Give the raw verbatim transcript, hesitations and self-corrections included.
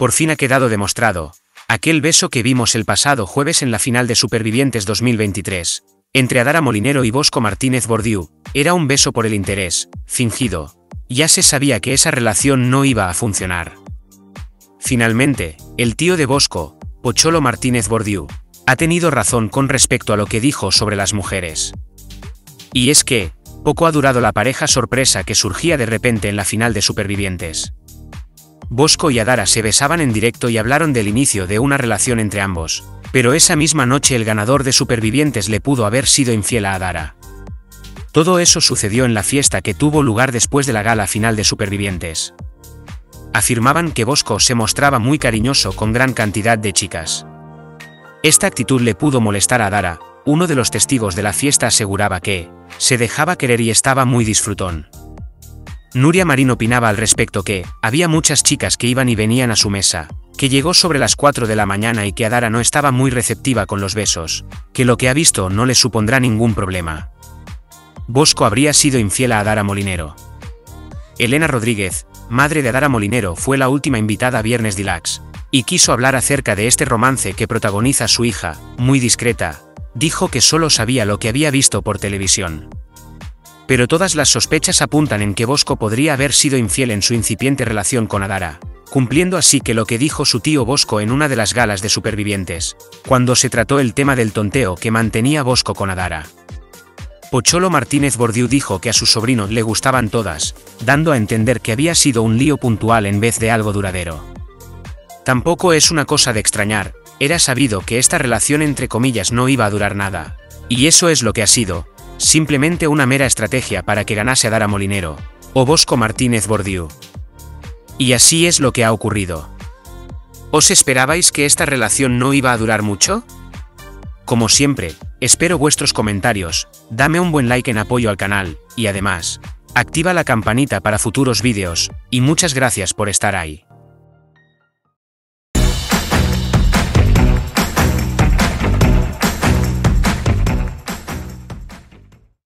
Por fin ha quedado demostrado. Aquel beso que vimos el pasado jueves en la final de Supervivientes dos mil veintitrés, entre Adara Molinero y Bosco Martínez Bordiú, era un beso por el interés, fingido. Ya se sabía que esa relación no iba a funcionar. Finalmente, el tío de Bosco, Pocholo Martínez Bordiú, ha tenido razón con respecto a lo que dijo sobre las mujeres. Y es que, poco ha durado la pareja sorpresa que surgía de repente en la final de Supervivientes. Bosco y Adara se besaban en directo y hablaron del inicio de una relación entre ambos, pero esa misma noche el ganador de Supervivientes le pudo haber sido infiel a Adara. Todo eso sucedió en la fiesta que tuvo lugar después de la gala final de Supervivientes. Afirmaban que Bosco se mostraba muy cariñoso con gran cantidad de chicas. Esta actitud le pudo molestar a Adara. Uno de los testigos de la fiesta aseguraba que se dejaba querer y estaba muy disfrutón. Nuria Marín opinaba al respecto que había muchas chicas que iban y venían a su mesa, que llegó sobre las cuatro de la mañana y que Adara no estaba muy receptiva con los besos, que lo que ha visto no le supondrá ningún problema. Bosco habría sido infiel a Adara Molinero. Elena Rodríguez, madre de Adara Molinero, fue la última invitada a Viernes Deluxe, y quiso hablar acerca de este romance que protagoniza su hija, muy discreta. Dijo que solo sabía lo que había visto por televisión. Pero todas las sospechas apuntan en que Bosco podría haber sido infiel en su incipiente relación con Adara, cumpliendo así que lo que dijo su tío Bosco en una de las galas de Supervivientes, cuando se trató el tema del tonteo que mantenía Bosco con Adara. Pocholo Martínez Bordiú dijo que a su sobrino le gustaban todas, dando a entender que había sido un lío puntual en vez de algo duradero. Tampoco es una cosa de extrañar, era sabido que esta relación entre comillas no iba a durar nada, y eso es lo que ha sido. Simplemente una mera estrategia para que ganase Adara Molinero, o Bosco Martínez Bordiú. Y así es lo que ha ocurrido. ¿Os esperabais que esta relación no iba a durar mucho? Como siempre, espero vuestros comentarios, dame un buen like en apoyo al canal, y además, activa la campanita para futuros vídeos, y muchas gracias por estar ahí.